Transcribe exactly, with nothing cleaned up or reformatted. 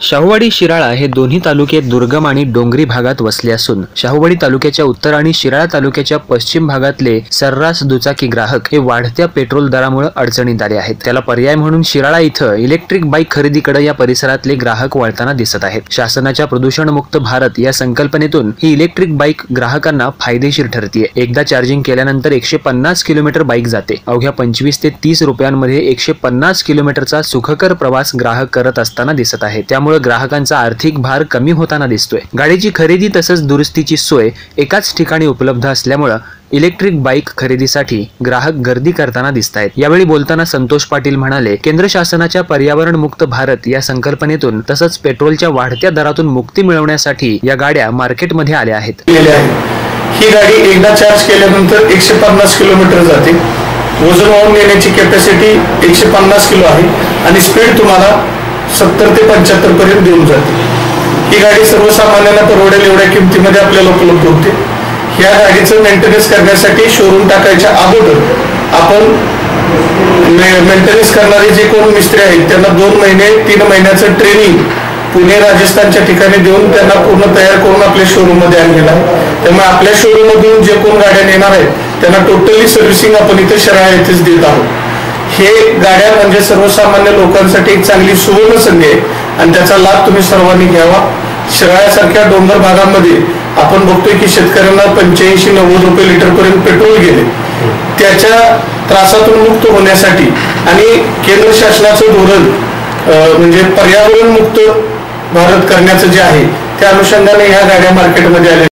शाहूवाडी शिराळा हे दोन्ही तालुके दुर्गम आणि डोंगरी भागात वसले असून शाहूवाडी तालुक्याच्या उत्तर आणि शिराळा तालुक्याच्या पश्चिम भागातले सर्रास दुचाकी ग्राहक हे वाढत्या पेट्रोल दरामुळे अडचणीत आले आहेत। त्याला पर्याय म्हणून शिराळा इथं इलेक्ट्रिक बाईक खरेदीकडे या परिसरातले ग्राहक वळताना दिसत आहेत। शासनाच्या प्रदूषणमुक्त भारत या संकल्पनेतून ही इलेक्ट्रिक बाईक ग्राहकांना फायदेशीर ठरते। एकदा चार्जिंग केल्यानंतर एकशे पन्नास किलोमीटर बाईक जाते। अवघ्या पंचवीस ते तीस रुपयांमध्ये एकशे पन्नास किलोमीटरचा सुखकर प्रवास ग्राहक करत असताना दिसत आहे। त्यामुळे ग्राहकांचा आर्थिक भार कमी होताना दिसतोय। गाडीची खरेदी तसंच दुरुस्तीची सोय एकाच ठिकाणी उपलब्ध असल्यामुळे इलेक्ट्रिक बाईक खरेदीसाठी ग्राहक गर्दी करताना दिसतायत। यावेळी बोलताना संतोष पाटील म्हणाले, केंद्र शासनाच्या पर्यावरण मुक्त भारत या संकल्पनेतून तसंच पेट्रोलच्या वाढत्या दरातून मुक्ती मिळवण्यासाठी या गाड्या मार्केटमध्ये आल्या आहेत। ही गाडी एकदा चार्ज केल्यानंतर एकशे पन्नास किलोमीटर जाते। वजन वाहून नेण्याची कॅपॅसिटी एकशे पन्नास किलो आहे आणि स्पीड तुम्हाला सत्तर ते पंच्याहत्तर पर्यंत देऊन जाते। ही गाडी सर्वसामान्यांना परवडेल एवढ्या किमतीमध्ये आपल्याला उपलब्ध होते। या गाडीचं मेंटेनन्स करण्यासाठी शोरूम टाकायच्या अगोदर आपण मेंटेनन्स करणारे जे कोण मिस्त्री आहेत त्यांना दोन महिने तीन महिन्याचं ट्रेनिंग पुणे राजस्थानच्या ठिकाणी देऊन त्यांना पूर्ण तयार करून आपल्या शोरूम मध्ये आणलेला आहे। त्यामुळे आपल्या शोरूम मधून जे कोण गाड्या नेणार आहेत त्यांना टोटली सर्व्हिसिंग आपण इथे शिराळा येथेच देत आहोत। हे गाड्या म्हणजे सर्वसामान्य लोकांसाठी एक चांगली सुवर्ण संधी आहे आणि त्याचा लाभ तुम्ही सर्वांनी घ्यावा। शिराळ्यासारख्या डोंगर भागामध्ये आपण बघतोय की शेतकऱ्यांना पंच्याऐंशी नव्वद रुपये लिटर पर्यंत पेट्रोल गेले। त्याच्या त्रासातून मुक्त होण्यासाठी आणि केंद्र शासनाचं धोरण म्हणजे पर्यावरण मुक्त भारत करण्याचं जे आहे त्या अनुषंगाने ह्या गाड्या मार्केटमध्ये आल्या।